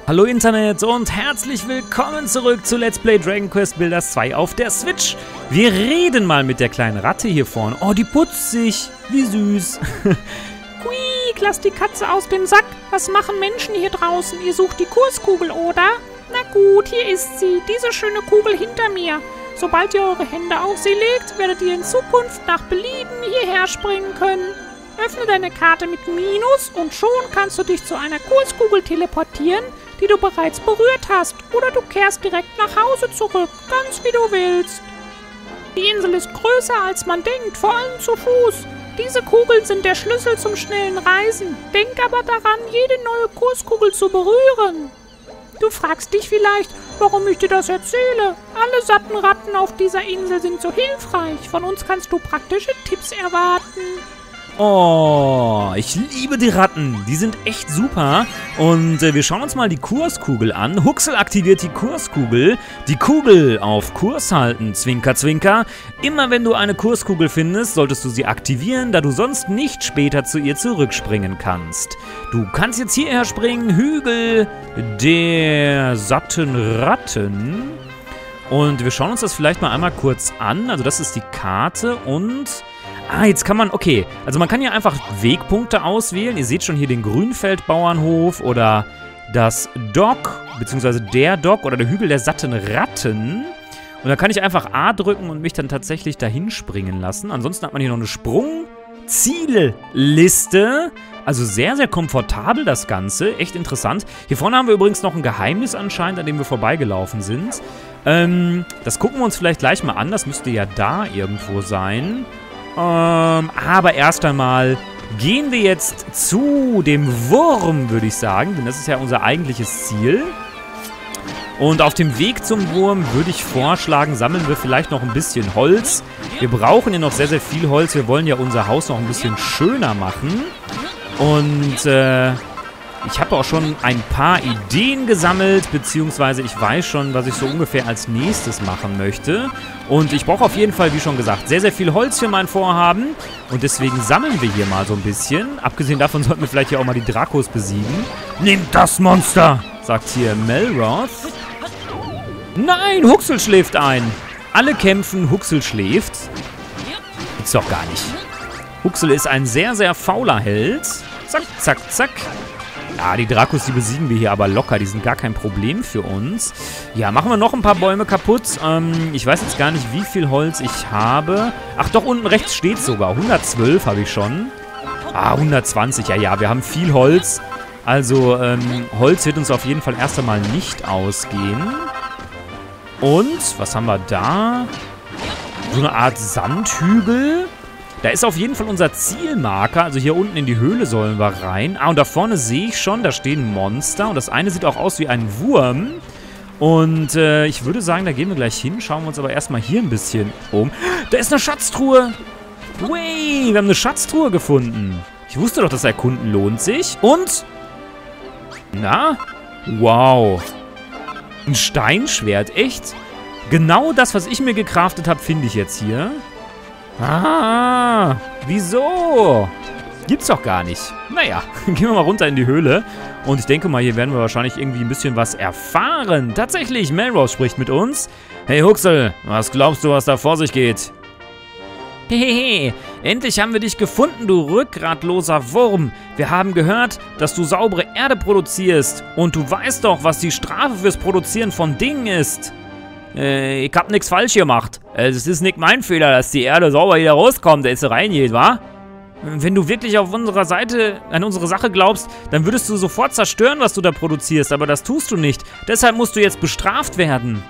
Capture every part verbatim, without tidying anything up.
Hallo Internet und herzlich willkommen zurück zu Let's Play Dragon Quest Builders zwei auf der Switch. Wir reden mal mit der kleinen Ratte hier vorne. Oh, die putzt sich. Wie süß. Quiek, lass die Katze aus dem Sack. Was machen Menschen hier draußen? Ihr sucht die Kurskugel, oder? Na gut, hier ist sie. Diese schöne Kugel hinter mir. Sobald ihr eure Hände auf sie legt, werdet ihr in Zukunft nach Belieben hierher springen können. Öffne deine Karte mit Minus und schon kannst du dich zu einer Kurskugel teleportieren, die du bereits berührt hast. Oder du kehrst direkt nach Hause zurück, ganz wie du willst. Die Insel ist größer, als man denkt, vor allem zu Fuß. Diese Kugeln sind der Schlüssel zum schnellen Reisen. Denk aber daran, jede neue Kurskugel zu berühren. Du fragst dich vielleicht, warum ich dir das erzähle. Alle satten Ratten auf dieser Insel sind so hilfreich. Von uns kannst du praktische Tipps erwarten. Oh, ich liebe die Ratten. Die sind echt super. Und äh, wir schauen uns mal die Kurskugel an. Huxel aktiviert die Kurskugel. Die Kugel auf Kurs halten. Zwinker, zwinker. Immer wenn du eine Kurskugel findest, solltest du sie aktivieren, da du sonst nicht später zu ihr zurückspringen kannst. Du kannst jetzt hierher springen. Hügel der satten Ratten. Und wir schauen uns das vielleicht mal einmal kurz an. Also das ist die Karte und... Ah, jetzt kann man, okay, also man kann ja einfach Wegpunkte auswählen. Ihr seht schon hier den Grünfeldbauernhof oder das Dock, beziehungsweise der Dock oder der Hügel der satten Ratten. Und da kann ich einfach A drücken und mich dann tatsächlich dahin springen lassen. Ansonsten hat man hier noch eine Sprungzielliste. Also sehr, sehr komfortabel das Ganze. Echt interessant. Hier vorne haben wir übrigens noch ein Geheimnis anscheinend, an dem wir vorbeigelaufen sind. Ähm, das gucken wir uns vielleicht gleich mal an. Das müsste ja da irgendwo sein. Ähm, aber erst einmal gehen wir jetzt zu dem Wurm, würde ich sagen. Denn das ist ja unser eigentliches Ziel. Und auf dem Weg zum Wurm würde ich vorschlagen, sammeln wir vielleicht noch ein bisschen Holz. Wir brauchen ja noch sehr, sehr viel Holz. Wir wollen ja unser Haus noch ein bisschen schöner machen. Und äh, ich habe auch schon ein paar Ideen gesammelt, beziehungsweise ich weiß schon, was ich so ungefähr als nächstes machen möchte. Und ich brauche auf jeden Fall, wie schon gesagt, sehr, sehr viel Holz für mein Vorhaben. Und deswegen sammeln wir hier mal so ein bisschen. Abgesehen davon sollten wir vielleicht hier auch mal die Drakos besiegen. Nehmt das Monster, sagt hier Melroth. Nein, Huxel schläft ein. Alle kämpfen, Huxel schläft. Gibt's doch gar nicht. Huxel ist ein sehr, sehr fauler Held. Zack, zack, zack. Ja, die Drakos, die besiegen wir hier aber locker. Die sind gar kein Problem für uns. Ja, machen wir noch ein paar Bäume kaputt. Ähm, ich weiß jetzt gar nicht, wie viel Holz ich habe. Ach doch, unten rechts steht sogar. hundertzwölf habe ich schon. Ah, hundertzwanzig. Ja, ja, wir haben viel Holz. Also, ähm, Holz wird uns auf jeden Fall erst einmal nicht ausgehen. Und, was haben wir da? So eine Art Sandhügel. Da ist auf jeden Fall unser Zielmarker. Also hier unten in die Höhle sollen wir rein. Ah, und da vorne sehe ich schon, da stehen Monster. Und das eine sieht auch aus wie ein Wurm. Und äh, ich würde sagen, da gehen wir gleich hin. Schauen wir uns aber erstmal hier ein bisschen um. Da ist eine Schatztruhe. Wey, wir haben eine Schatztruhe gefunden. Ich wusste doch, das Erkunden lohnt sich. Und? Na? Wow. Ein Steinschwert, echt? Genau das, was ich mir gecraftet habe, finde ich jetzt hier. Ah, wieso? Gibt's doch gar nicht. Naja, gehen wir mal runter in die Höhle. Und ich denke mal, hier werden wir wahrscheinlich irgendwie ein bisschen was erfahren. Tatsächlich, Melroth spricht mit uns. Hey Huxel, was glaubst du, was da vor sich geht? Hehehe, endlich haben wir dich gefunden, du rückgratloser Wurm. Wir haben gehört, dass du saubere Erde produzierst. Und du weißt doch, was die Strafe fürs Produzieren von Dingen ist. Äh, ich hab nichts falsch gemacht. Es ist nicht mein Fehler, dass die Erde sauber wieder rauskommt, dass sie reingeht, wa? Wenn du wirklich auf unserer Seite, an unsere Sache glaubst, dann würdest du sofort zerstören, was du da produzierst, aber das tust du nicht. Deshalb musst du jetzt bestraft werden.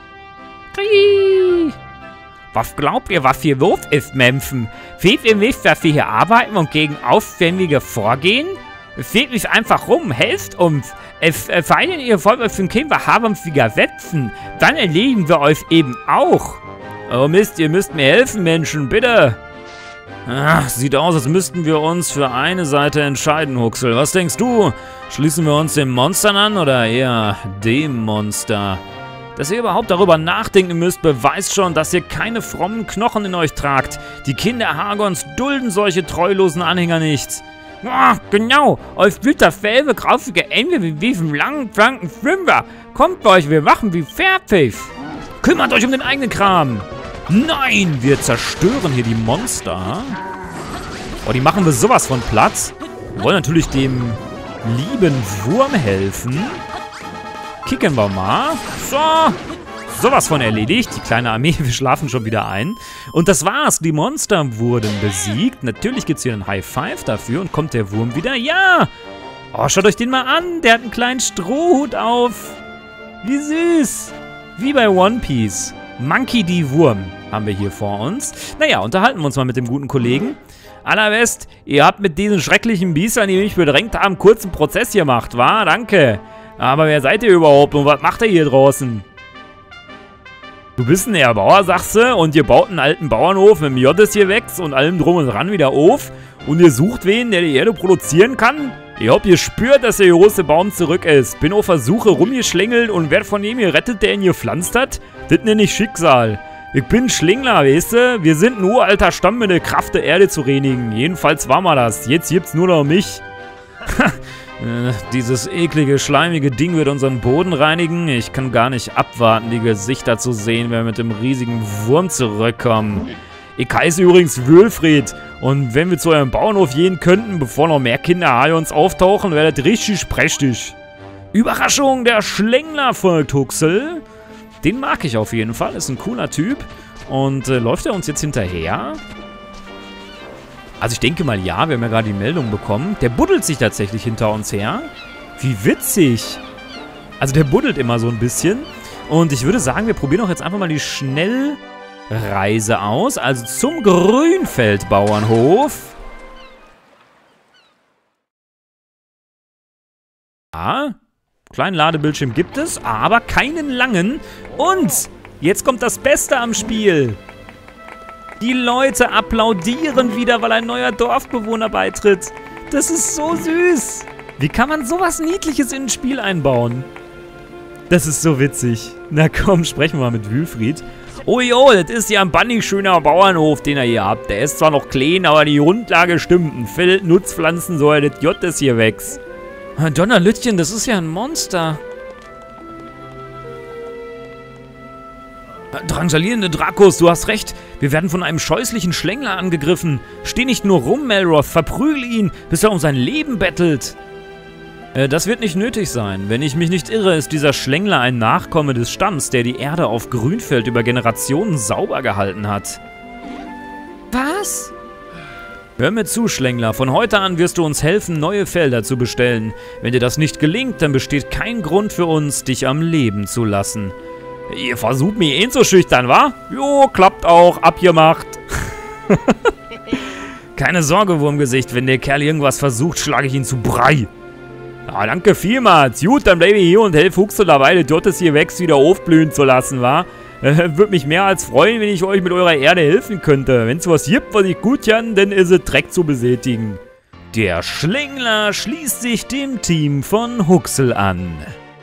Krii. Was glaubt ihr, was hier los ist, Mämpfen? Fehlt ihr nicht, dass wir hier arbeiten und gegen Aufständige vorgehen? Fehlt mich einfach rum, helft uns. Es äh, vereinen ihr wollt euch für ein Kind, wir haben uns widersetzen. Dann erledigen wir euch eben auch. Oh Mist, ihr müsst mir helfen, Menschen, bitte. Ach, sieht aus, als müssten wir uns für eine Seite entscheiden, Huxel. Was denkst du? Schließen wir uns den Monstern an oder eher dem Monster? Dass ihr überhaupt darüber nachdenken müsst, beweist schon, dass ihr keine frommen Knochen in euch tragt. Die Kinder Hargons dulden solche treulosen Anhänger nicht. Ja, genau. Auf bitterfelbe, graufige Ende wie diesem langen, flanken Fünfer. Kommt euch, wir machen wie fertig. Kümmert euch um den eigenen Kram. Nein, wir zerstören hier die Monster. Oh, die machen wir sowas von Platz. Wir wollen natürlich dem lieben Wurm helfen. Kicken wir mal. So. Sowas von erledigt. Die kleine Armee, wir schlafen schon wieder ein. Und das war's. Die Monster wurden besiegt. Natürlich gibt's hier einen High Five dafür. Und kommt der Wurm wieder? Ja! Oh, schaut euch den mal an. Der hat einen kleinen Strohhut auf. Wie süß. Wie bei One Piece. Monkey D. Wurm haben wir hier vor uns. Naja, unterhalten wir uns mal mit dem guten Kollegen. Allerbest, ihr habt mit diesen schrecklichen Biestern, die mich bedrängt haben, kurzen Prozess gemacht, wa? Danke. Aber wer seid ihr überhaupt und was macht ihr hier draußen? Du bist ein Erbauer, sagst du, und ihr baut einen alten Bauernhof mit dem Jottes hier wächst und allem drum und dran wieder auf. Und ihr sucht wen, der die Erde produzieren kann? Ich hab ihr spürt, dass der große Baum zurück ist. Bin auf Versuche rumgeschlängelt und wer von dem gerettet, der ihn gepflanzt hat? Das nenne ich Schicksal. Ich bin Schlingler, weißt du? Wir sind ein uralter Stamm mit der Kraft der Erde zu reinigen. Jedenfalls war mal das. Jetzt gibt's nur noch mich. Äh, dieses eklige, schleimige Ding wird unseren Boden reinigen. Ich kann gar nicht abwarten, die Gesichter zu sehen, wenn wir mit dem riesigen Wurm zurückkommen. Ich heiße übrigens Wülfried. Und wenn wir zu eurem Bauernhof gehen könnten, bevor noch mehr Kinderhaie uns auftauchen, wäre das richtig prächtig. Überraschung, der Schlängler folgt Huxel. Den mag ich auf jeden Fall. Ist ein cooler Typ. Und äh, läuft er uns jetzt hinterher? Also ich denke mal, ja, wir haben ja gerade die Meldung bekommen. Der buddelt sich tatsächlich hinter uns her. Wie witzig. Also der buddelt immer so ein bisschen. Und ich würde sagen, wir probieren doch jetzt einfach mal die Schnellreise aus. Also zum Grünfeld-Bauernhof. Ja, kleinen Ladebildschirm gibt es, aber keinen langen. Und jetzt kommt das Beste am Spiel. Die Leute applaudieren wieder, weil ein neuer Dorfbewohner beitritt. Das ist so süß. Wie kann man sowas Niedliches in ein Spiel einbauen? Das ist so witzig. Na komm, sprechen wir mal mit Wülfried. Oh jo, das ist ja ein bannig schöner Bauernhof, den ihr hier habt. Der ist zwar noch klein, aber die Grundlage stimmt. Ein Feld, Nutzpflanzen, so er das J das hier wächst. Donnerlütchen, das ist ja ein Monster. Drangsalierende Drakos, du hast recht. Wir werden von einem scheußlichen Schlängler angegriffen. Steh nicht nur rum, Melroth. Verprügel ihn, bis er um sein Leben bettelt. Äh, das wird nicht nötig sein. Wenn ich mich nicht irre, ist dieser Schlängler ein Nachkomme des Stamms, der die Erde auf Grünfeld über Generationen sauber gehalten hat. Was? Hör mir zu, Schlängler. Von heute an wirst du uns helfen, neue Felder zu bestellen. Wenn dir das nicht gelingt, dann besteht kein Grund für uns, dich am Leben zu lassen. Ihr versucht mich eh zu schüchtern, wa? Jo, klappt auch. Abgemacht. Keine Sorge, Wurmgesicht. Wenn der Kerl irgendwas versucht, schlage ich ihn zu Brei. Ja, danke vielmals. Gut, dann bleibe ich hier und helfe Huxel dabei, dort es hier wächst, wieder aufblühen zu lassen, wa? Äh, Würde mich mehr als freuen, wenn ich euch mit eurer Erde helfen könnte. Wenn es was gibt, was ich gut kann, dann ist es Dreck zu besätigen. Der Schlängler schließt sich dem Team von Huxel an.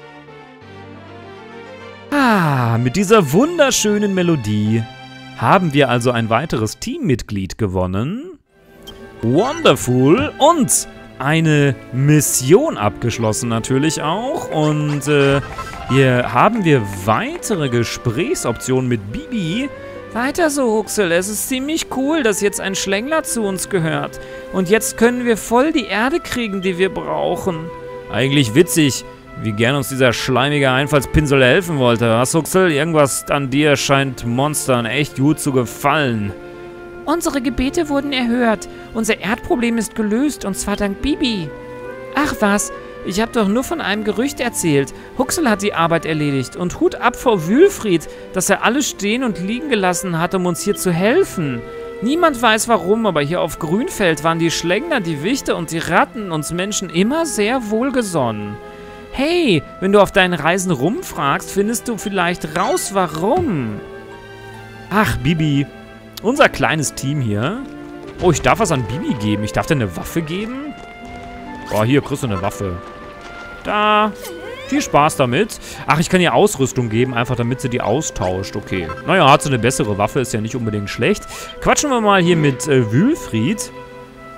Ah, mit dieser wunderschönen Melodie haben wir also ein weiteres Teammitglied gewonnen. Wonderful. Und eine Mission abgeschlossen natürlich auch. Und äh, hier haben wir weitere Gesprächsoptionen mit Bibi. Weiter so, Huxel. Es ist ziemlich cool, dass jetzt ein Schlängler zu uns gehört. Und jetzt können wir voll die Erde kriegen, die wir brauchen. Eigentlich witzig, wie gern uns dieser schleimige Einfallspinsel helfen wollte. Was, Huxel? Irgendwas an dir scheint Monstern echt gut zu gefallen. Unsere Gebete wurden erhört. Unser Erdproblem ist gelöst, und zwar dank Bibi. Ach was, ich habe doch nur von einem Gerücht erzählt. Huxel hat die Arbeit erledigt. Und Hut ab vor Wülfried, dass er alles stehen und liegen gelassen hat, um uns hier zu helfen. Niemand weiß warum, aber hier auf Grünfeld waren die Schlängler, die Wichte und die Ratten uns Menschen immer sehr wohlgesonnen. Hey, wenn du auf deinen Reisen rumfragst, findest du vielleicht raus, warum. Ach, Bibi. Unser kleines Team hier. Oh, ich darf was an Bibi geben. Ich darf dir eine Waffe geben? Oh, hier kriegst du eine Waffe. Da. Viel Spaß damit. Ach, ich kann ihr Ausrüstung geben, einfach damit sie die austauscht. Okay. Naja, hat sie eine bessere Waffe, ist ja nicht unbedingt schlecht. Quatschen wir mal hier mit äh, Wülfried.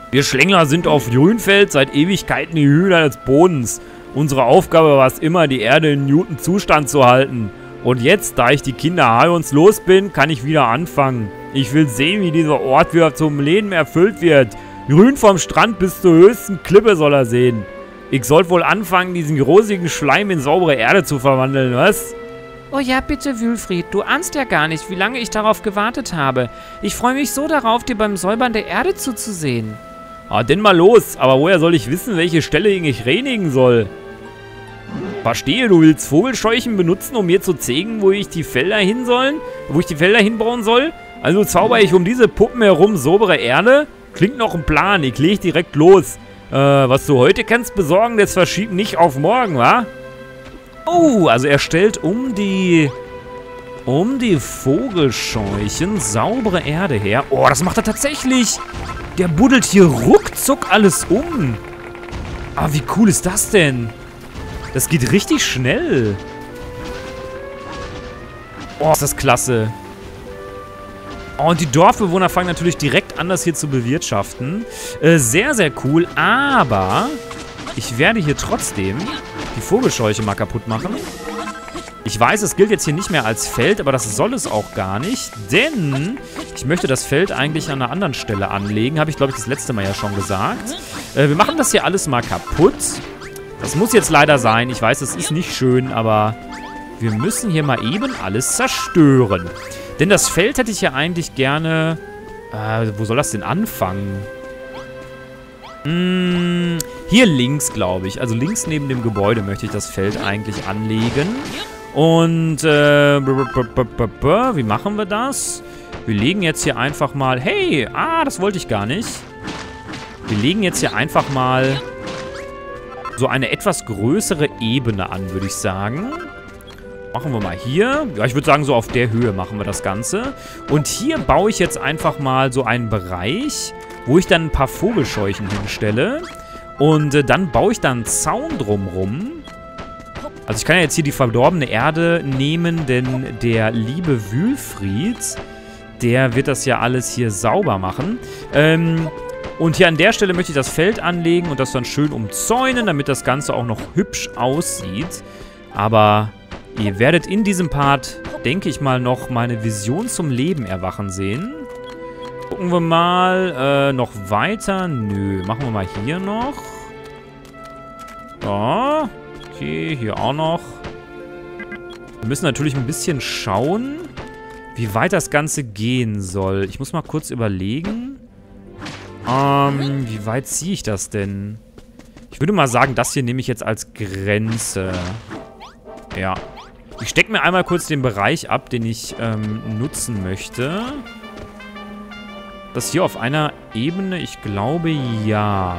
Wir Schlängler sind auf Grünfeld seit Ewigkeiten die Hüter des Bodens. Unsere Aufgabe war es immer, die Erde in Newton-Zustand zu halten. Und jetzt, da ich die Kinder Haions los bin, kann ich wieder anfangen. Ich will sehen, wie dieser Ort wieder zum Leben erfüllt wird. Grün vom Strand bis zur höchsten Klippe soll er sehen. Ich sollte wohl anfangen, diesen grosigen Schleim in saubere Erde zu verwandeln, was? Oh ja, bitte, Wülfried. Du ahnst ja gar nicht, wie lange ich darauf gewartet habe. Ich freue mich so darauf, dir beim Säubern der Erde zuzusehen. Ah, denn mal los. Aber woher soll ich wissen, welche Stelle ich reinigen soll? Verstehe, du willst Vogelscheuchen benutzen, um mir zu zeigen, wo ich die Felder hin sollen, wo ich die Felder hinbauen soll? Also zauber ich um diese Puppen herum saubere Erde? Klingt noch ein Plan. Ich leg direkt los. Äh, was du heute kannst besorgen, das verschiebt nicht auf morgen, wa? Oh, also er stellt um die... um die Vogelscheuchen saubere Erde her. Oh, das macht er tatsächlich. Der buddelt hier ruckzuck alles um. Ah, wie cool ist das denn? Das geht richtig schnell. Oh, ist das klasse. Oh, und die Dorfbewohner fangen natürlich direkt an, das hier zu bewirtschaften. Äh, sehr, sehr cool. Aber ich werde hier trotzdem die Vogelscheuche mal kaputt machen. Ich weiß, es gilt jetzt hier nicht mehr als Feld, aber das soll es auch gar nicht. Denn ich möchte das Feld eigentlich an einer anderen Stelle anlegen. Habe ich, glaube ich, das letzte Mal ja schon gesagt. Äh, wir machen das hier alles mal kaputt. Das muss jetzt leider sein. Ich weiß, es ist nicht schön, aber wir müssen hier mal eben alles zerstören. Denn das Feld hätte ich ja eigentlich gerne... Äh, wo soll das denn anfangen? Hm, hier links, glaube ich. Also links neben dem Gebäude möchte ich das Feld eigentlich anlegen. Und, äh, wie machen wir das? Wir legen jetzt hier einfach mal... Hey, ah, das wollte ich gar nicht. Wir legen jetzt hier einfach mal so eine etwas größere Ebene an, würde ich sagen. Machen wir mal hier. Ja, ich würde sagen, so auf der Höhe machen wir das Ganze. Und hier baue ich jetzt einfach mal so einen Bereich, wo ich dann ein paar Vogelscheuchen hinstelle. Und äh, dann baue ich da einen Zaun drumrum. Also ich kann ja jetzt hier die verdorbene Erde nehmen, denn der liebe Wülfried, der wird das ja alles hier sauber machen. Ähm, und hier an der Stelle möchte ich das Feld anlegen und das dann schön umzäunen, damit das Ganze auch noch hübsch aussieht. Aber ihr werdet in diesem Part, denke ich mal, noch meine Vision zum Leben erwachen sehen. Gucken wir mal, äh, noch weiter. Nö, machen wir mal hier noch. So. Okay, hier auch noch. Wir müssen natürlich ein bisschen schauen, wie weit das Ganze gehen soll. Ich muss mal kurz überlegen. Ähm, wie weit ziehe ich das denn? Ich würde mal sagen, das hier nehme ich jetzt als Grenze. Ja. Ich stecke mir einmal kurz den Bereich ab, den ich ähm, nutzen möchte. Das hier auf einer Ebene, ich glaube, ja.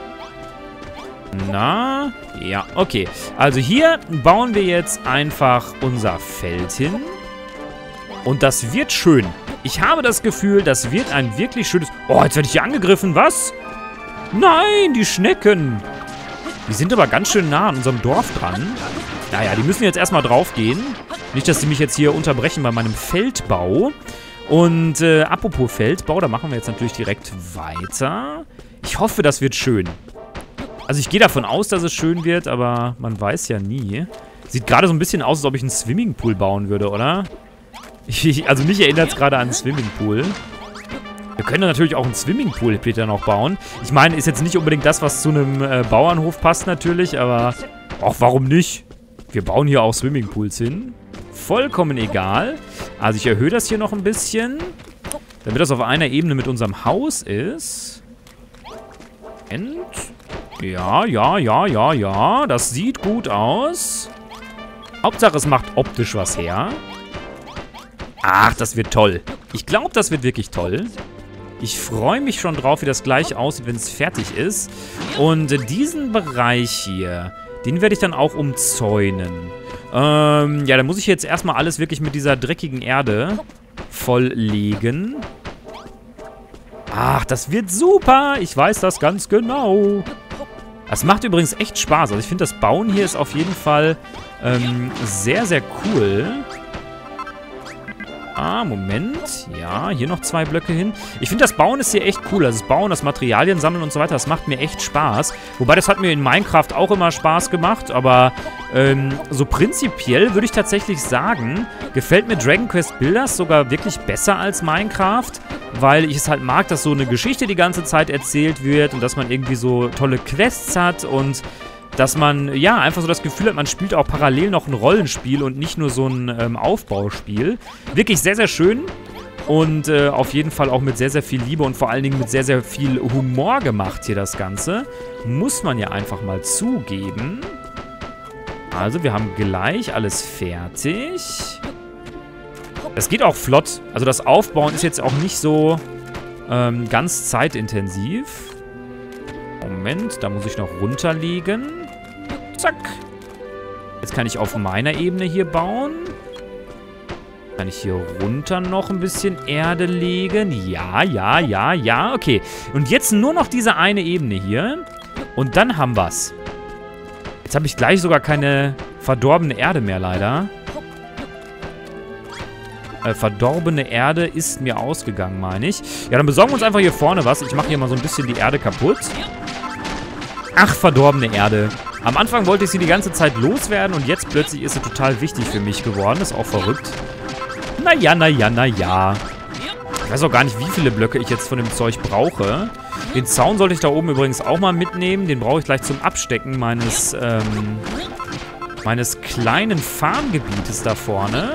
Na, ja, okay. Also hier bauen wir jetzt einfach unser Feld hin. Und das wird schön. Ich habe das Gefühl, das wird ein wirklich schönes... Oh, jetzt werde ich hier angegriffen, was? Nein, die Schnecken. Die sind aber ganz schön nah an unserem Dorf dran. Naja, die müssen jetzt erstmal drauf gehen. Nicht, dass sie mich jetzt hier unterbrechen bei meinem Feldbau. Und äh, apropos Feldbau, da machen wir jetzt natürlich direkt weiter. Ich hoffe, das wird schön. Also ich gehe davon aus, dass es schön wird, aber man weiß ja nie. Sieht gerade so ein bisschen aus, als ob ich einen Swimmingpool bauen würde, oder? Ich, also mich erinnert es gerade an einen Swimmingpool. Wir können natürlich auch einen Swimmingpool später noch bauen. Ich meine, ist jetzt nicht unbedingt das, was zu einem äh, Bauernhof passt natürlich, aber auch warum nicht? Wir bauen hier auch Swimmingpools hin. Vollkommen egal. Also ich erhöhe das hier noch ein bisschen, damit das auf einer Ebene mit unserem Haus ist. Und... Ja, ja, ja, ja, ja. Das sieht gut aus. Hauptsache, es macht optisch was her. Ach, das wird toll. Ich glaube, das wird wirklich toll. Ich freue mich schon drauf, wie das gleich aussieht, wenn es fertig ist. Und diesen Bereich hier, den werde ich dann auch umzäunen. Ähm, ja, dann muss ich jetzt erstmal alles wirklich mit dieser dreckigen Erde volllegen. Ach, das wird super. Ich weiß das ganz genau. Das macht übrigens echt Spaß. Also ich finde, das Bauen hier ist auf jeden Fall ähm, sehr, sehr cool. Ah, Moment. Ja, hier noch zwei Blöcke hin. Ich finde, das Bauen ist hier echt cool. Also das Bauen, das Materialien sammeln und so weiter, das macht mir echt Spaß. Wobei, das hat mir in Minecraft auch immer Spaß gemacht. Aber ähm, so prinzipiell würde ich tatsächlich sagen, gefällt mir Dragon Quest Builders sogar wirklich besser als Minecraft. Weil ich es halt mag, dass so eine Geschichte die ganze Zeit erzählt wird und dass man irgendwie so tolle Quests hat und dass man, ja, einfach so das Gefühl hat, man spielt auch parallel noch ein Rollenspiel und nicht nur so ein ähm, Aufbauspiel. Wirklich sehr, sehr schön und äh, auf jeden Fall auch mit sehr, sehr viel Liebe und vor allen Dingen mit sehr, sehr viel Humor gemacht hier das Ganze. Muss man ja einfach mal zugeben. Also, wir haben gleich alles fertig. Das geht auch flott. Also, das Aufbauen ist jetzt auch nicht so ähm, ganz zeitintensiv. Moment, da muss ich noch runterlegen. Zack. Jetzt kann ich auf meiner Ebene hier bauen. Kann ich hier runter noch ein bisschen Erde legen? Ja, ja, ja, ja. Okay. Und jetzt nur noch diese eine Ebene hier. Und dann haben wir's. Jetzt habe ich gleich sogar keine verdorbene Erde mehr, leider. Äh, verdorbene Erde ist mir ausgegangen, meine ich. Ja, dann besorgen wir uns einfach hier vorne was. Ich mache hier mal so ein bisschen die Erde kaputt. Ach, verdorbene Erde. Am Anfang wollte ich sie die ganze Zeit loswerden und jetzt plötzlich ist sie total wichtig für mich geworden. Ist auch verrückt. Naja, naja, naja. Ich weiß auch gar nicht, wie viele Blöcke ich jetzt von dem Zeug brauche. Den Zaun sollte ich da oben übrigens auch mal mitnehmen. Den brauche ich gleich zum Abstecken meines, ähm, meines kleinen Farmgebietes da vorne.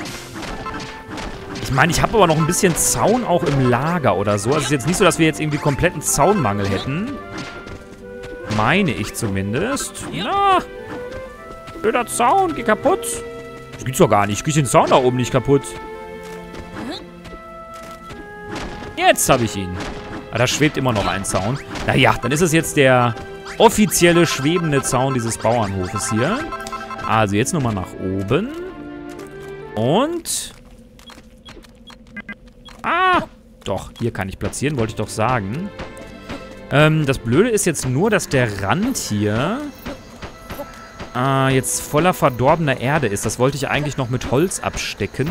Ich meine, ich habe aber noch ein bisschen Zaun auch im Lager oder so. Also es ist jetzt nicht so, dass wir jetzt irgendwie kompletten Zaunmangel hätten. Meine ich zumindest. Na, blöder Zaun, geh kaputt. Das gibt's doch gar nicht. Ich krieg den Zaun da oben nicht kaputt. Jetzt habe ich ihn. Ah, da schwebt immer noch ein Zaun. Naja, dann ist es jetzt der offizielle schwebende Zaun dieses Bauernhofes hier. Also jetzt nochmal nach oben. Und... Ah, doch, hier kann ich platzieren, wollte ich doch sagen. Ähm, das Blöde ist jetzt nur, dass der Rand hier äh, jetzt voller verdorbener Erde ist. Das wollte ich eigentlich noch mit Holz abstecken.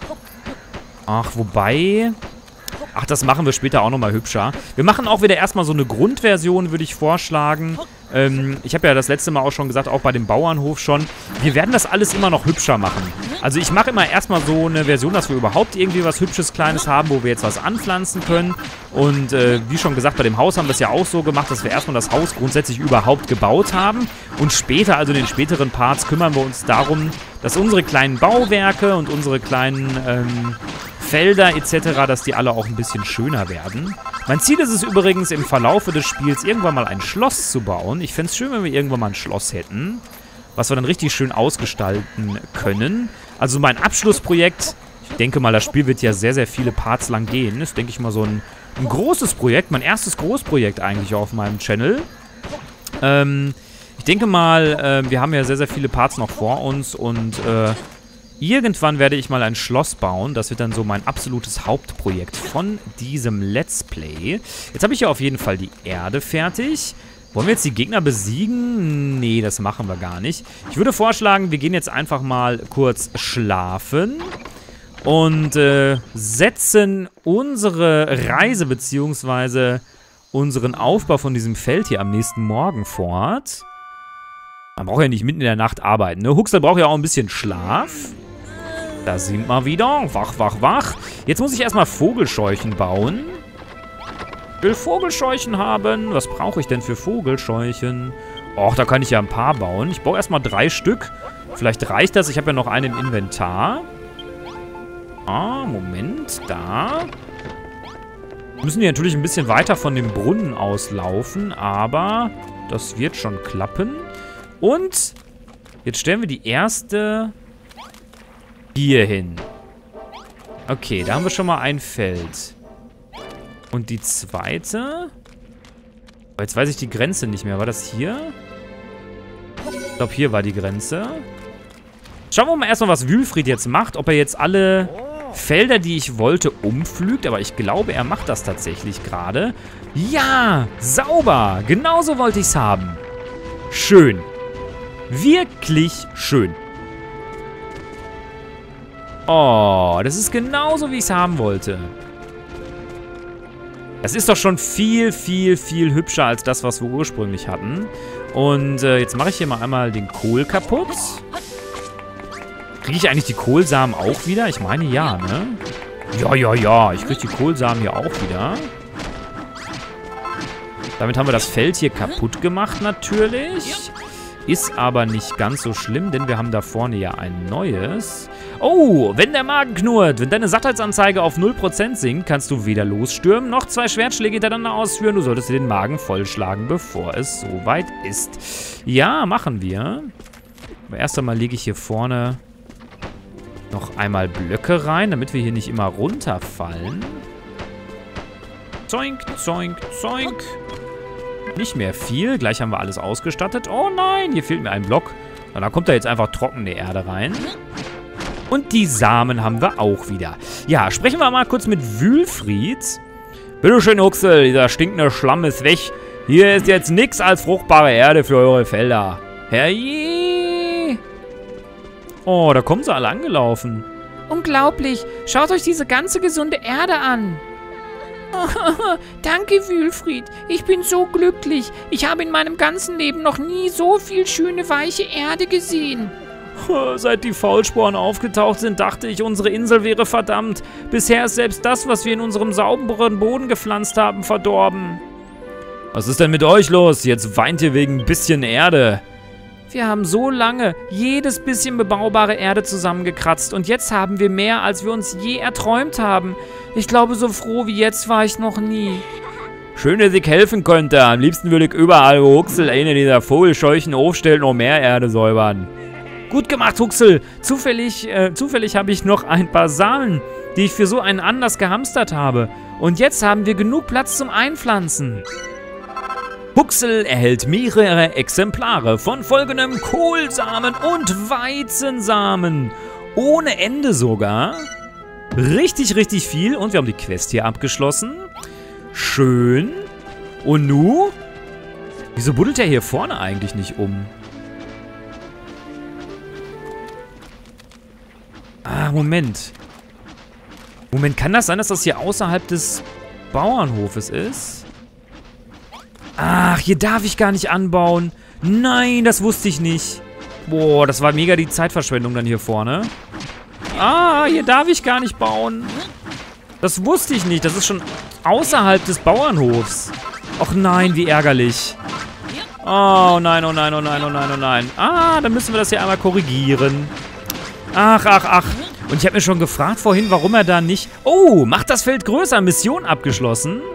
Ach, wobei... Ach, das machen wir später auch nochmal hübscher. Wir machen auch wieder erstmal so eine Grundversion, würde ich vorschlagen. Ähm, ich habe ja das letzte Mal auch schon gesagt, auch bei dem Bauernhof schon. Wir werden das alles immer noch hübscher machen. Also ich mache immer erstmal so eine Version, dass wir überhaupt irgendwie was Hübsches, Kleines haben, wo wir jetzt was anpflanzen können. Und äh, wie schon gesagt, bei dem Haus haben wir es ja auch so gemacht, dass wir erstmal das Haus grundsätzlich überhaupt gebaut haben. Und später, also in den späteren Parts, kümmern wir uns darum, dass unsere kleinen Bauwerke und unsere kleinen... Ähm, Felder et cetera, dass die alle auch ein bisschen schöner werden. Mein Ziel ist es übrigens, im Verlaufe des Spiels irgendwann mal ein Schloss zu bauen. Ich fände es schön, wenn wir irgendwann mal ein Schloss hätten, was wir dann richtig schön ausgestalten können. Also mein Abschlussprojekt, ich denke mal, das Spiel wird ja sehr, sehr viele Parts lang gehen. Das ist, denke ich mal, so ein, ein großes Projekt, mein erstes Großprojekt eigentlich auf meinem Channel. Ähm, ich denke mal, äh, wir haben ja sehr, sehr viele Parts noch vor uns und äh, irgendwann werde ich mal ein Schloss bauen. Das wird dann so mein absolutes Hauptprojekt von diesem Let's Play. Jetzt habe ich ja auf jeden Fall die Erde fertig. Wollen wir jetzt die Gegner besiegen? Nee, das machen wir gar nicht. Ich würde vorschlagen, wir gehen jetzt einfach mal kurz schlafen. Und äh, setzen unsere Reise bzw. unseren Aufbau von diesem Feld hier am nächsten Morgen fort. Man braucht ja nicht mitten in der Nacht arbeiten, ne? Huxel braucht ja auch ein bisschen Schlaf. Da sind wir wieder. Wach, wach, wach. Jetzt muss ich erstmal Vogelscheuchen bauen. Ich will Vogelscheuchen haben. Was brauche ich denn für Vogelscheuchen? Och, da kann ich ja ein paar bauen. Ich baue erstmal drei Stück. Vielleicht reicht das. Ich habe ja noch einen im Inventar. Ah, Moment. Da. Müssen die natürlich ein bisschen weiter von dem Brunnen auslaufen. Aber das wird schon klappen. Und jetzt stellen wir die erste hier hin. Okay, da haben wir schon mal ein Feld. Und die zweite? Jetzt weiß ich die Grenze nicht mehr. War das hier? Ich glaube, hier war die Grenze. Schauen wir mal erstmal, was Wülfried jetzt macht. Ob er jetzt alle Felder, die ich wollte, umpflügt. Aber ich glaube, er macht das tatsächlich gerade. Ja, sauber. Genauso wollte ich es haben. Schön. Wirklich schön. Oh, das ist genauso, wie ich es haben wollte. Das ist doch schon viel, viel, viel hübscher als das, was wir ursprünglich hatten. Und äh, jetzt mache ich hier mal einmal den Kohl kaputt. Kriege ich eigentlich die Kohlsamen auch wieder? Ich meine, ja, ne? Ja, ja, ja. Ich kriege die Kohlsamen hier auch wieder. Damit haben wir das Feld hier kaputt gemacht, natürlich. Ist aber nicht ganz so schlimm, denn wir haben da vorne ja ein neues. Oh, wenn der Magen knurrt, wenn deine Sattheitsanzeige auf null Prozent sinkt, kannst du weder losstürmen, noch zwei Schwertschläge hintereinander ausführen. Du solltest dir den Magen vollschlagen, bevor es soweit ist. Ja, machen wir. Aber erst einmal lege ich hier vorne noch einmal Blöcke rein, damit wir hier nicht immer runterfallen. Zoink, zoink, zoink. Nicht mehr viel. Gleich haben wir alles ausgestattet. Oh nein, hier fehlt mir ein Block. Na, da kommt da jetzt einfach trockene Erde rein. Und die Samen haben wir auch wieder. Ja, sprechen wir mal kurz mit Wülfried. Bitteschön, Huxel, dieser stinkende Schlamm ist weg. Hier ist jetzt nichts als fruchtbare Erde für eure Felder. Herrje! Oh, da kommen sie alle angelaufen. Unglaublich. Schaut euch diese ganze gesunde Erde an. Danke, Wülfried. Ich bin so glücklich. Ich habe in meinem ganzen Leben noch nie so viel schöne, weiche Erde gesehen. Seit die Faulsporen aufgetaucht sind, dachte ich, unsere Insel wäre verdammt. Bisher ist selbst das, was wir in unserem sauberen Boden gepflanzt haben, verdorben. Was ist denn mit euch los? Jetzt weint ihr wegen ein bisschen Erde. Wir haben so lange jedes bisschen bebaubare Erde zusammengekratzt und jetzt haben wir mehr, als wir uns je erträumt haben. Ich glaube, so froh wie jetzt war ich noch nie. Schön, dass ich helfen könnte. Am liebsten würde ich überall, wo Huxel eine dieser vogelscheuchen aufstellt, noch mehr Erde säubern. Gut gemacht, Huxel. Zufällig, äh, zufällig habe ich noch ein paar Samen, die ich für so einen Anlass gehamstert habe. Und jetzt haben wir genug Platz zum Einpflanzen. Huxel erhält mehrere Exemplare von folgendem Kohlsamen und Weizensamen. Ohne Ende sogar. Richtig, richtig viel. Und wir haben die Quest hier abgeschlossen. Schön. Und nu? Wieso buddelt er hier vorne eigentlich nicht um? Ah, Moment. Moment, kann das sein, dass das hier außerhalb des Bauernhofes ist? Ach, hier darf ich gar nicht anbauen. Nein, das wusste ich nicht. Boah, das war mega die Zeitverschwendung dann hier vorne. Ah, hier darf ich gar nicht bauen. Das wusste ich nicht. Das ist schon außerhalb des Bauernhofs. Och nein, wie ärgerlich. Oh nein, oh nein, oh nein, oh nein, oh nein. Ah, dann müssen wir das hier einmal korrigieren. Ach, ach, ach. Und ich habe mir schon gefragt vorhin, warum er da nicht... Oh, macht das Feld größer. Mission abgeschlossen.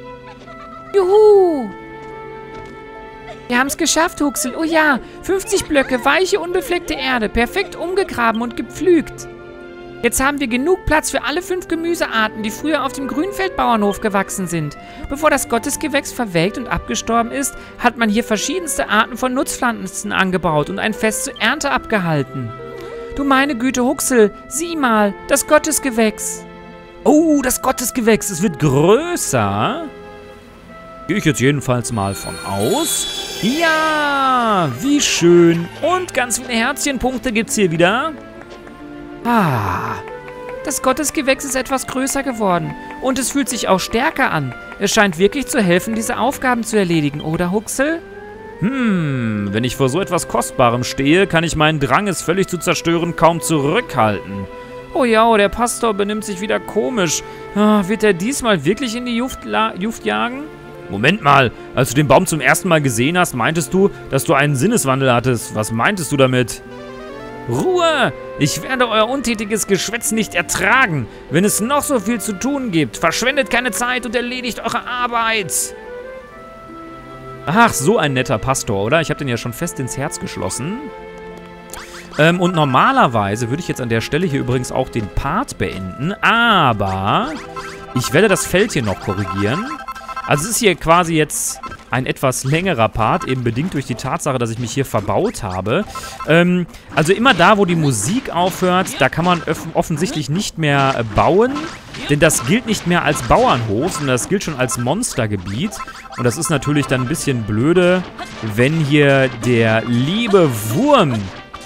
Juhu. Wir haben es geschafft, Huxel. Oh ja, fünfzig Blöcke, weiche, unbefleckte Erde. Perfekt umgegraben und gepflügt. Jetzt haben wir genug Platz für alle fünf Gemüsearten, die früher auf dem Grünfeldbauernhof gewachsen sind. Bevor das Gottesgewächs verwelkt und abgestorben ist, hat man hier verschiedenste Arten von Nutzpflanzen angebaut und ein Fest zur Ernte abgehalten. Du meine Güte, Huxel, sieh mal, das Gottesgewächs. Oh, das Gottesgewächs, es wird größer. Gehe ich jetzt jedenfalls mal von aus. Ja, wie schön. Und ganz viele Herzchenpunkte gibt es hier wieder. Ah, das Gottesgewächs ist etwas größer geworden. Und es fühlt sich auch stärker an. Es scheint wirklich zu helfen, diese Aufgaben zu erledigen, oder Huxel? Hm, wenn ich vor so etwas Kostbarem stehe, kann ich meinen Drang, es völlig zu zerstören, kaum zurückhalten. Oh ja, der Pastor benimmt sich wieder komisch. Ah, wird er diesmal wirklich in die Juft, Juft jagen? Moment mal, als du den Baum zum ersten Mal gesehen hast, meintest du, dass du einen Sinneswandel hattest. Was meintest du damit? Ruhe! Ich werde euer untätiges Geschwätz nicht ertragen. Wenn es noch so viel zu tun gibt, verschwendet keine Zeit und erledigt eure Arbeit. Ach, so ein netter Pastor, oder? Ich habe den ja schon fest ins Herz geschlossen. Ähm, und normalerweise würde ich jetzt an der Stelle hier übrigens auch den Part beenden, aber ich werde das Feld hier noch korrigieren. Also es ist hier quasi jetzt ein etwas längerer Part, eben bedingt durch die Tatsache, dass ich mich hier verbaut habe. Ähm, also immer da, wo die Musik aufhört, da kann man offensichtlich nicht mehr äh, bauen, denn das gilt nicht mehr als Bauernhof, sondern das gilt schon als Monstergebiet. Und das ist natürlich dann ein bisschen blöde, wenn hier der liebe Wurm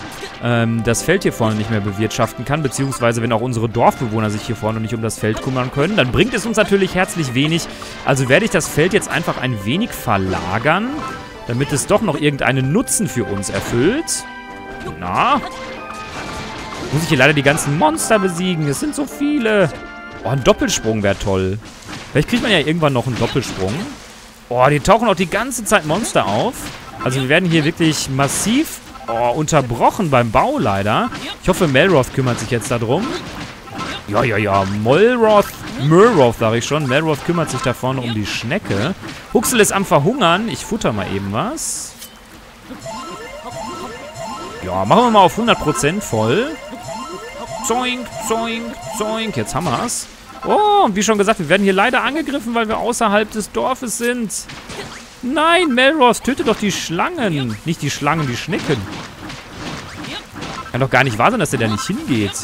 ähm, das Feld hier vorne nicht mehr bewirtschaften kann, beziehungsweise wenn auch unsere Dorfbewohner sich hier vorne nicht um das Feld kümmern können, dann bringt es uns natürlich herzlich wenig. Also werde ich das Feld jetzt einfach ein wenig verlagern, damit es doch noch irgendeinen Nutzen für uns erfüllt. Na? Muss ich hier leider die ganzen Monster besiegen. Es sind so viele. Oh, ein Doppelsprung wäre toll. Vielleicht kriegt man ja irgendwann noch einen Doppelsprung. Oh, die tauchen auch die ganze Zeit Monster auf. Also wir werden hier wirklich massiv oh, unterbrochen beim Bau leider. Ich hoffe, Melroth kümmert sich jetzt darum. Ja, ja, ja. Molroth, Murroth sage ich schon. Melroth kümmert sich da vorne um die Schnecke. Huxel ist am Verhungern. Ich futter mal eben was. Ja, machen wir mal auf hundert Prozent voll. Zoink, zoink, zoink. Jetzt haben wir es. Oh, wie schon gesagt, wir werden hier leider angegriffen, weil wir außerhalb des Dorfes sind. Nein, Melroth, töte doch die Schlangen. Nicht die Schlangen, die Schnecken. Kann doch gar nicht wahr sein, dass der da nicht hingeht.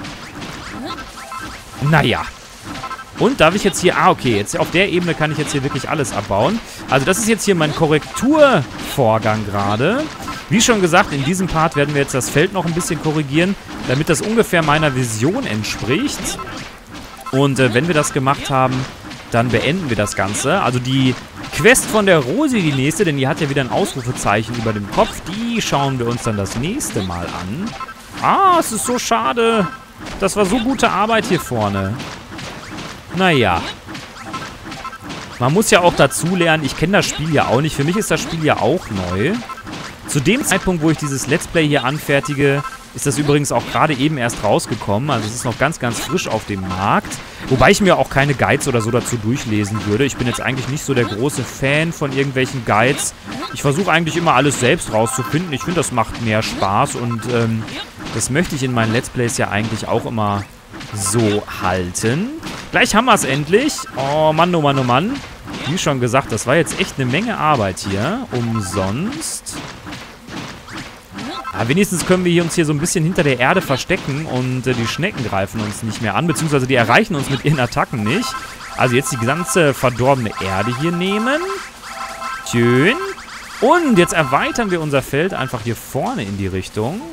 Naja. Und darf ich jetzt hier... Ah, okay. Jetzt auf der Ebene kann ich jetzt hier wirklich alles abbauen. Also das ist jetzt hier mein Korrekturvorgang gerade. Wie schon gesagt, in diesem Part werden wir jetzt das Feld noch ein bisschen korrigieren, damit das ungefähr meiner Vision entspricht. Und äh, wenn wir das gemacht haben, dann beenden wir das Ganze. Also die Quest von der Rosi, die nächste, denn die hat ja wieder ein Ausrufezeichen über dem Kopf, die schauen wir uns dann das nächste Mal an. Ah, es ist so schade. Das war so gute Arbeit hier vorne. Naja. Man muss ja auch dazu lernen, ich kenne das Spiel ja auch nicht. Für mich ist das Spiel ja auch neu. Zu dem Zeitpunkt, wo ich dieses Let's Play hier anfertige, ist das übrigens auch gerade eben erst rausgekommen. Also es ist noch ganz, ganz frisch auf dem Markt. Wobei ich mir auch keine Guides oder so dazu durchlesen würde. Ich bin jetzt eigentlich nicht so der große Fan von irgendwelchen Guides. Ich versuche eigentlich immer alles selbst rauszufinden. Ich finde, das macht mehr Spaß und ähm, das möchte ich in meinen Let's Plays ja eigentlich auch immer so halten. Gleich haben wir es endlich. Oh Mann, oh Mann, oh Mann. Wie schon gesagt, das war jetzt echt eine Menge Arbeit hier. Umsonst. Aber wenigstens können wir hier uns hier so ein bisschen hinter der Erde verstecken und äh, die Schnecken greifen uns nicht mehr an, beziehungsweise die erreichen uns mit ihren Attacken nicht. Also jetzt die ganze verdorbene Erde hier nehmen. Schön. Und jetzt erweitern wir unser Feld einfach hier vorne in die Richtung.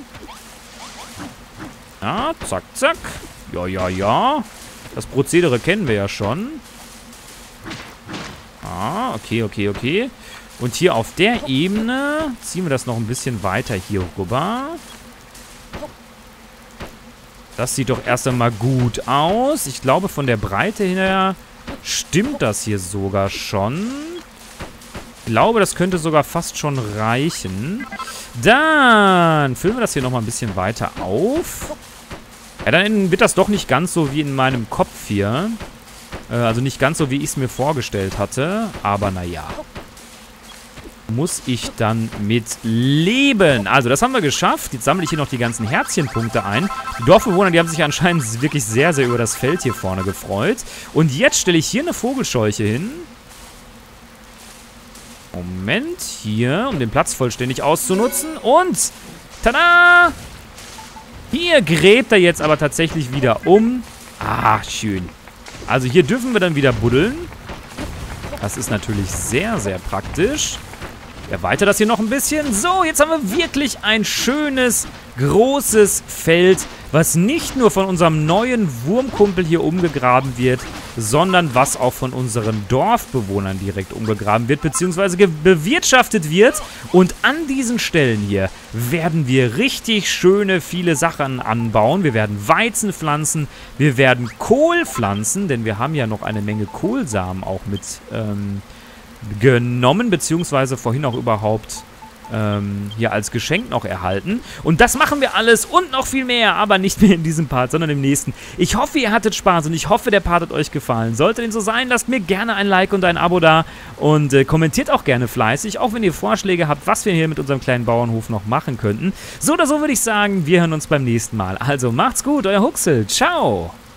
Ja, zack, zack. Ja, ja, ja. Das Prozedere kennen wir ja schon. Ah, okay, okay, okay. Und hier auf der Ebene ziehen wir das noch ein bisschen weiter hier rüber. Das sieht doch erst einmal gut aus. Ich glaube, von der Breite her stimmt das hier sogar schon. Ich glaube, das könnte sogar fast schon reichen. Dann füllen wir das hier nochmal ein bisschen weiter auf. Ja, dann wird das doch nicht ganz so wie in meinem Kopf hier. Äh, also nicht ganz so, wie ich es mir vorgestellt hatte. Aber naja. Muss ich dann mit leben. Also, das haben wir geschafft. Jetzt sammle ich hier noch die ganzen Herzchenpunkte ein. Die Dorfbewohner, die haben sich anscheinend wirklich sehr, sehr über das Feld hier vorne gefreut. Und jetzt stelle ich hier eine Vogelscheuche hin. Moment, hier, um den Platz vollständig auszunutzen. Und, tada! Hier gräbt er jetzt aber tatsächlich wieder um. Ah, schön. Also, hier dürfen wir dann wieder buddeln. Das ist natürlich sehr, sehr praktisch. Erweitere das hier noch ein bisschen. So, jetzt haben wir wirklich ein schönes, großes Feld, was nicht nur von unserem neuen Wurmkumpel hier umgegraben wird, sondern was auch von unseren Dorfbewohnern direkt umgegraben wird, beziehungsweise bewirtschaftet wird. Und an diesen Stellen hier werden wir richtig schöne, viele Sachen anbauen. Wir werden Weizen pflanzen, wir werden Kohl pflanzen, denn wir haben ja noch eine Menge Kohlsamen auch mit ähm, genommen, beziehungsweise vorhin auch überhaupt ähm, hier als Geschenk noch erhalten. Und das machen wir alles und noch viel mehr, aber nicht mehr in diesem Part, sondern im nächsten. Ich hoffe, ihr hattet Spaß und ich hoffe, der Part hat euch gefallen. Sollte dem so sein, lasst mir gerne ein Like und ein Abo da und äh, kommentiert auch gerne fleißig, auch wenn ihr Vorschläge habt, was wir hier mit unserem kleinen Bauernhof noch machen könnten. So oder so würde ich sagen, wir hören uns beim nächsten Mal. Also macht's gut, euer Huxel. Ciao!